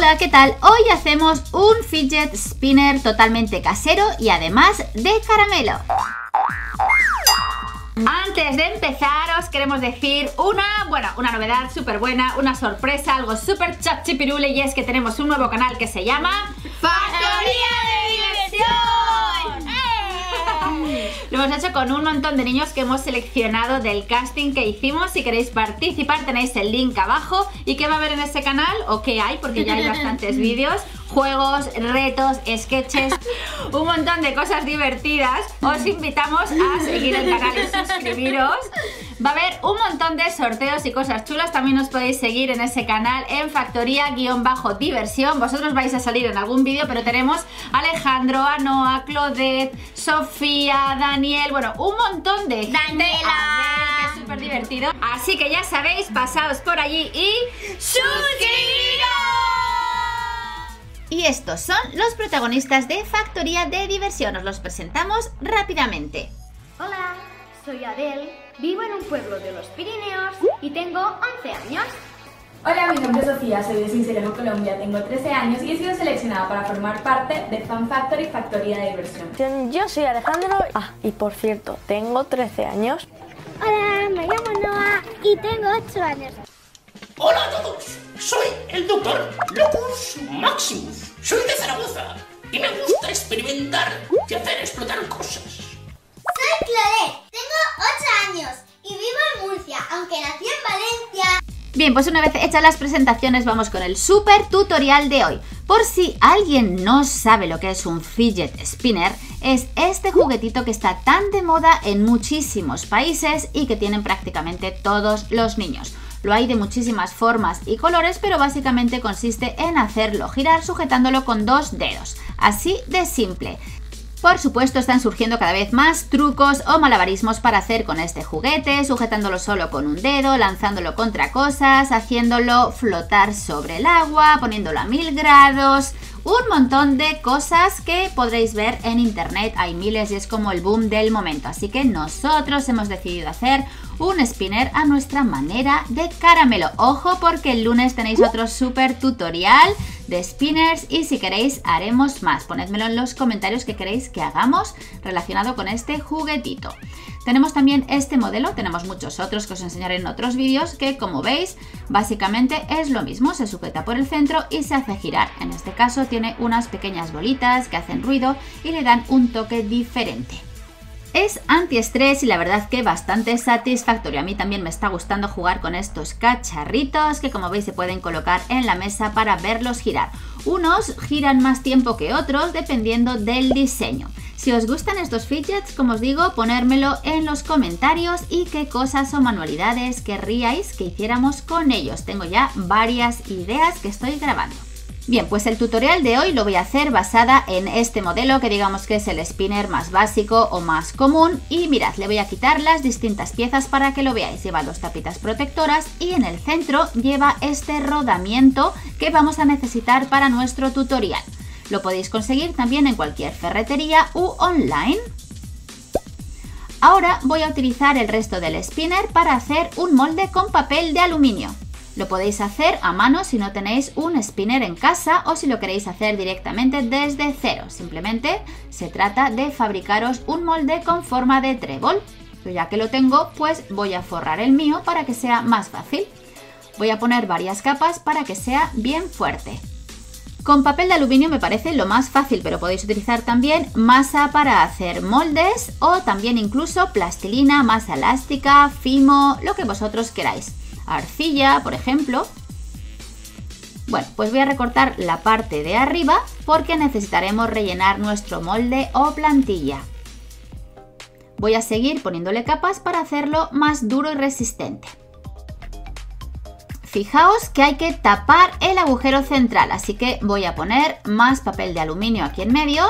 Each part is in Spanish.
Hola, ¿qué tal? Hoy hacemos un fidget spinner totalmente casero y además de caramelo. Antes de empezar os queremos decir una novedad súper buena, una sorpresa, algo súper chapchipirule, y es que tenemos un nuevo canal que se llama Factoría de Diversión. Lo hemos hecho con un montón de niños que hemos seleccionado del casting que hicimos. Si queréis participar tenéis el link abajo. ¿Y qué va a haber en ese canal? ¿O qué hay? Porque ya hay bastantes vídeos, juegos, retos, sketches, un montón de cosas divertidas. Os invitamos a seguir el canal y suscribiros. Va a haber un montón de sorteos y cosas chulas. También os podéis seguir en ese canal en Factoría-Diversión. Vosotros vais a salir en algún vídeo, pero tenemos a Alejandro, a Noah, Claudette, Sofía, Daniel, bueno, un montón de gente. Daniela, que es súper divertido. Así que ya sabéis, pasaos por allí y ¡suscribiros! Y estos son los protagonistas de Factoría de Diversión. Os los presentamos rápidamente. Hola, soy Adel, vivo en un pueblo de los Pirineos y tengo 11 años. Hola, mi nombre es Sofía, soy de Sincelejo, Colombia, tengo 13 años y he sido seleccionada para formar parte de Fan Factory Factoría de Diversión. Yo soy Alejandro, y por cierto, tengo 13 años. Hola, me llamo Noah y tengo 8 años. Hola a todos, soy el Dr. Locus Maximus, soy de Zaragoza y me gusta experimentar y hacer explotar cosas. Soy Claudette, tengo 8 años y vivo en Murcia, aunque nací en Valencia. Bien, pues una vez hechas las presentaciones vamos con el super tutorial de hoy. Por si alguien no sabe lo que es un fidget spinner, es este juguetito que está tan de moda en muchísimos países y que tienen prácticamente todos los niños. Lo hay de muchísimas formas y colores, pero básicamente consiste en hacerlo girar sujetándolo con 2 dedos. Así de simple. Por supuesto, están surgiendo cada vez más trucos o malabarismos para hacer con este juguete, sujetándolo solo con un dedo, lanzándolo contra cosas, haciéndolo flotar sobre el agua, poniéndolo a 1000 grados... Un montón de cosas que podréis ver en internet, hay miles y es como el boom del momento. Así que nosotros hemos decidido hacer un spinner a nuestra manera de caramelo. Ojo, porque el lunes tenéis otro super tutorial de spinners y si queréis haremos más. Ponedmelo en los comentarios que queréis que hagamos relacionado con este juguetito. Tenemos también este modelo, tenemos muchos otros que os enseñaré en otros vídeos que, como veis, básicamente es lo mismo, se sujeta por el centro y se hace girar. En este caso tiene unas pequeñas bolitas que hacen ruido y le dan un toque diferente. Es antiestrés y la verdad que bastante satisfactorio. A mí también me está gustando jugar con estos cacharritos que, como veis, se pueden colocar en la mesa para verlos girar. Unos giran más tiempo que otros dependiendo del diseño. Si os gustan estos fidgets, como os digo, ponérmelo en los comentarios y qué cosas o manualidades querríais que hiciéramos con ellos. Tengo ya varias ideas que estoy grabando. Bien, pues el tutorial de hoy lo voy a hacer basada en este modelo que digamos que es el spinner más básico o más común. Y mirad, le voy a quitar las distintas piezas para que lo veáis. Lleva 2 tapitas protectoras y en el centro lleva este rodamiento que vamos a necesitar para nuestro tutorial. Lo podéis conseguir también en cualquier ferretería u online. Ahora voy a utilizar el resto del spinner para hacer un molde con papel de aluminio. Lo podéis hacer a mano si no tenéis un spinner en casa o si lo queréis hacer directamente desde cero. Simplemente se trata de fabricaros un molde con forma de trébol. Yo ya que lo tengo, pues voy a forrar el mío para que sea más fácil. Voy a poner varias capas para que sea bien fuerte. Con papel de aluminio me parece lo más fácil, pero podéis utilizar también masa para hacer moldes o también incluso plastilina, masa elástica, fimo, lo que vosotros queráis. Arcilla, por ejemplo. Bueno, pues voy a recortar la parte de arriba porque necesitaremos rellenar nuestro molde o plantilla. Voy a seguir poniéndole capas para hacerlo más duro y resistente. Fijaos que hay que tapar el agujero central, así que voy a poner más papel de aluminio aquí en medio.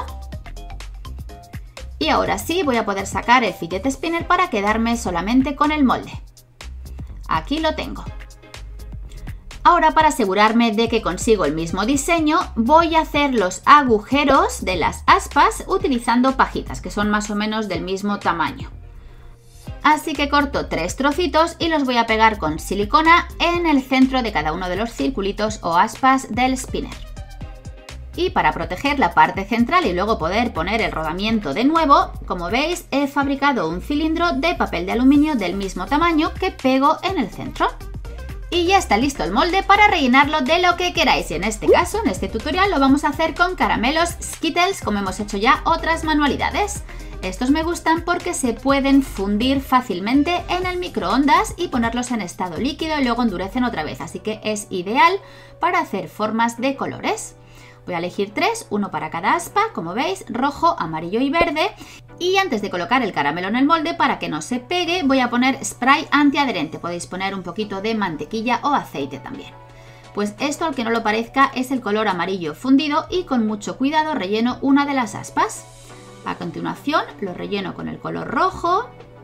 Y ahora sí voy a poder sacar el fidget spinner para quedarme solamente con el molde. Aquí lo tengo. Ahora, para asegurarme de que consigo el mismo diseño, voy a hacer los agujeros de las aspas utilizando pajitas, que son más o menos del mismo tamaño. Así que corto 3 trocitos y los voy a pegar con silicona en el centro de cada uno de los circulitos o aspas del spinner. Y para proteger la parte central y luego poder poner el rodamiento de nuevo, como veis he fabricado un cilindro de papel de aluminio del mismo tamaño que pego en el centro. Y ya está listo el molde para rellenarlo de lo que queráis, y en este caso, en este tutorial, lo vamos a hacer con caramelos Skittles, como hemos hecho ya otras manualidades. Estos me gustan porque se pueden fundir fácilmente en el microondas y ponerlos en estado líquido y luego endurecen otra vez, así que es ideal para hacer formas de colores. Voy a elegir 3, uno para cada aspa, como veis, rojo, amarillo y verde. Y antes de colocar el caramelo en el molde, para que no se pegue, voy a poner spray antiadherente. Podéis poner un poquito de mantequilla o aceite también. Pues esto, al que no lo parezca, es el color amarillo fundido y con mucho cuidado relleno una de las aspas. A continuación lo relleno con el color rojo.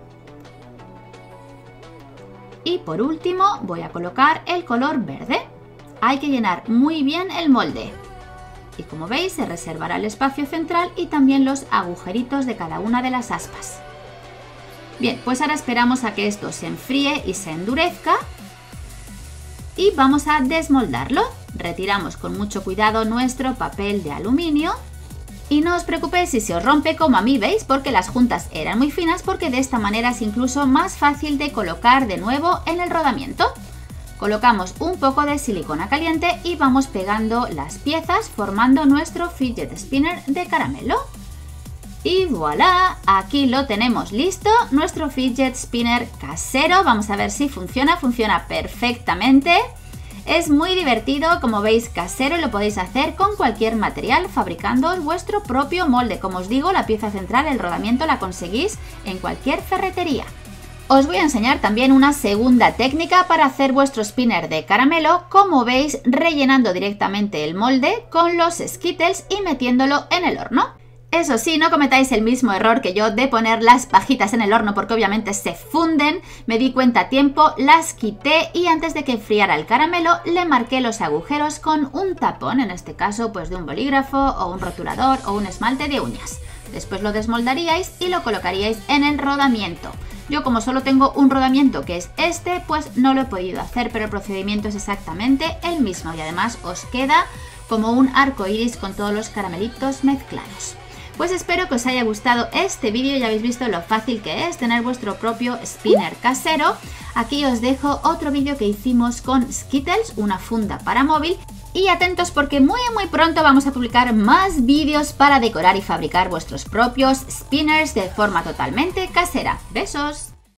Y por último voy a colocar el color verde. Hay que llenar muy bien el molde. Y como veis se reservará el espacio central y también los agujeritos de cada una de las aspas. Bien, pues ahora esperamos a que esto se enfríe y se endurezca. Y vamos a desmoldarlo. Retiramos con mucho cuidado nuestro papel de aluminio. Y no os preocupéis si se os rompe como a mí, ¿veis? Porque las juntas eran muy finas, porque de esta manera es incluso más fácil de colocar de nuevo en el rodamiento. Colocamos un poco de silicona caliente y vamos pegando las piezas formando nuestro fidget spinner de caramelo. Y voilà, aquí lo tenemos listo, nuestro fidget spinner casero. Vamos a ver si funciona, funciona perfectamente. Es muy divertido, como veis, casero, y lo podéis hacer con cualquier material fabricando vuestro propio molde. Como os digo, la pieza central, el rodamiento, la conseguís en cualquier ferretería. Os voy a enseñar también una segunda técnica para hacer vuestro spinner de caramelo, como veis, rellenando directamente el molde con los Skittles y metiéndolo en el horno. Eso sí, no cometáis el mismo error que yo de poner las pajitas en el horno, porque obviamente se funden. Me di cuenta a tiempo, las quité y antes de que enfriara el caramelo le marqué los agujeros con un tapón, en este caso pues de un bolígrafo o un rotulador o un esmalte de uñas. Después lo desmoldaríais y lo colocaríais en el rodamiento. Yo, como solo tengo un rodamiento que es este, pues no lo he podido hacer, pero el procedimiento es exactamente el mismo y además os queda como un arco iris con todos los caramelitos mezclados. Pues espero que os haya gustado este vídeo, ya habéis visto lo fácil que es tener vuestro propio spinner casero. Aquí os dejo otro vídeo que hicimos con Skittles, una funda para móvil. Y atentos porque muy pronto vamos a publicar más vídeos para decorar y fabricar vuestros propios spinners de forma totalmente casera. ¡Besos!